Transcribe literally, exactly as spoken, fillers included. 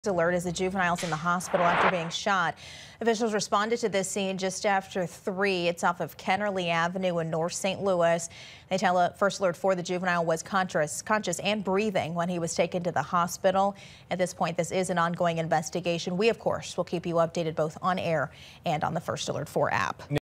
Alert as the juvenile's in the hospital after being shot. Officials responded to this scene just after three. It's off of Kennerly Avenue in North Saint Louis. They tell a First Alert four the juvenile was conscious, conscious and breathing when he was taken to the hospital. At this point, this is an ongoing investigation. We, of course, will keep you updated both on air and on the First Alert four app.